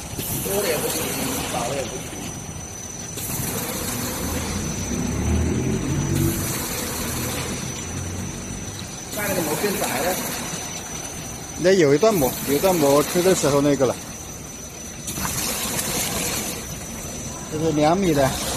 多的也不行，少的也不行。那个膜变窄了。 那有一段膜吃的时候那个了，这是2米的。